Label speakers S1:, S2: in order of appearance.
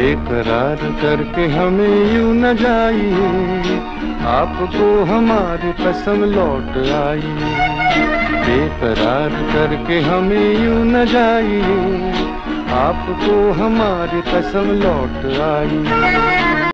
S1: बेकरार करके हमें यूं न जाइए, आपको हमारी कसम लौट आई। बेकरार करके हमें यूं न जाइए, आपको हमारी कसम लौट आई।